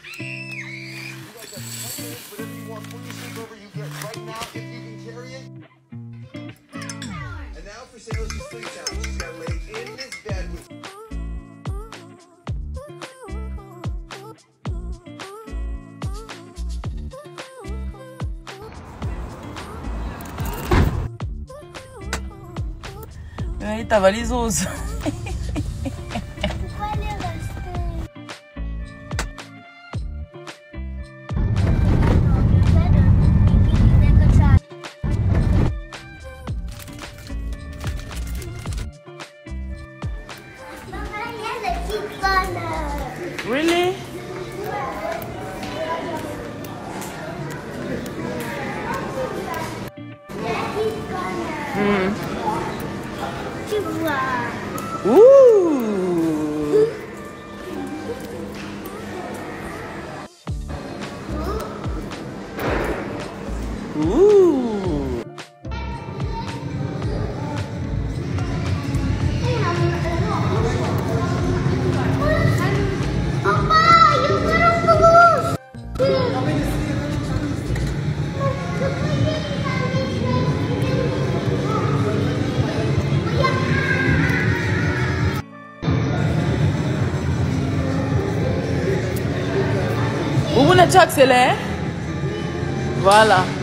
Whatever you want for your sleepover, you get right now if you can carry it. And now for Sailor's sleep time. She's got to lay in this bed with. Aí tava lisoso. Really? Ooh. Ooh. Vous voulez accélérer? Voilà.